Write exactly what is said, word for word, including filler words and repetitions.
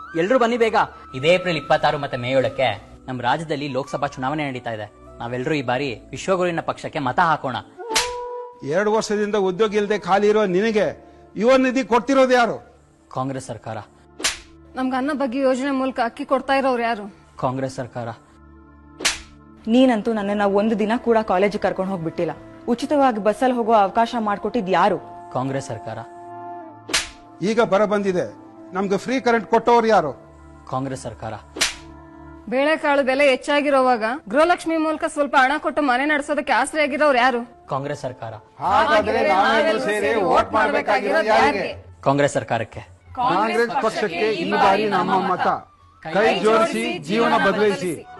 ಎಲ್ರು ಬನ್ನಿ ಬೇಗ. ಇದೇ ಏಪ್ರಿಲ್ ಇಪ್ಪತ್ತಾರು ಮತ್ತೆ ಮೇ ಏಳಕ್ಕೆ ನಮ್ಮ ರಾಜ್ಯದಲ್ಲಿ ಲೋಕಸಭಾ ಚುನಾವಣೆ ನಡೀತಾ ಇದೆ. ನಾವೆಲ್ಲರೂ ಈ ಬಾರಿ ವಿಶ್ವಗುರುವಿನ ಪಕ್ಷಕ್ಕೆ ಮತ ಹಾಕೋಣ. ಎರಡು ವರ್ಷದಿಂದ ಉದ್ಯೋಗ ಇಲ್ಲದೆ ಖಾಲಿ ಇರೋ ನಿನಗೆ ಯುವ ನಿಧಿ ಕೊಡ್ತಿರೋದು ಯಾರು? ಕಾಂಗ್ರೆಸ್ ಸರ್ಕಾರ. ನಮ್ಗೆ ಅನ್ನ ಬಗ್ಗೆ ಯೋಜನೆ ಮೂಲಕ ಅಕ್ಕಿ ಕೊಡ್ತಾ ಇರೋರು ಯಾರು? ಕಾಂಗ್ರೆಸ್ ಸರ್ಕಾರ. ನೀನಂತೂ ನನ್ನನ್ನ ಒಂದು ದಿನ ಕೂಡ ಕಾಲೇಜ್ ಕರ್ಕೊಂಡು ಹೋಗ್ಬಿಟ್ಟಿಲ್ಲ. ಉಚಿತವಾಗಿ ಬಸ್ಸಲ್ಲಿ ಹೋಗೋ ಅವಕಾಶ ಮಾಡ್ಕೊಟ್ಟಿದ್ ಯಾರು? ಕಾಂಗ್ರೆಸ್ ಸರ್ಕಾರ. ಈಗ ಬರ ಬಂದಿದೆ, ನಮ್ಗೆ ಫ್ರೀ ಕರೆಂಟ್ ಕೊಟ್ಟವ್ರು ಯಾರು? ಕಾಂಗ್ರೆಸ್ ಸರ್ಕಾರ. ಬೇಳೆಕಾಳು ಬೆಲೆ ಹೆಚ್ಚಾಗಿರೋವಾಗ ಗೃಹಲಕ್ಷ್ಮಿ ಮೂಲಕ ಸ್ವಲ್ಪ ಹಣ ಕೊಟ್ಟು ಮನೆ ನಡೆಸೋದಕ್ಕೆ ಆಸರೆ ಆಗಿರೋರು ಯಾರು? ಕಾಂಗ್ರೆಸ್ ಸರ್ಕಾರ. ಹಾಗಾದ್ರೆ ನಾವೆಲ್ಲರೂ ಸೇರಿ ವೋಟ್ ಮಾಡಬೇಕಾಗಿರೋದು ಯಾರಿಗೆ? ಕಾಂಗ್ರೆಸ್ ಸರ್ಕಾರಕ್ಕೆ. ಕಾಂಗ್ರೆಸ್ ಪಕ್ಷಕ್ಕೆ ಈ ಬಾರಿ ನಮ್ಮ ಮತ. ಕೈ ಜೋಡಿಸಿ ಜೀವನ ಬದಲಿಸಿ.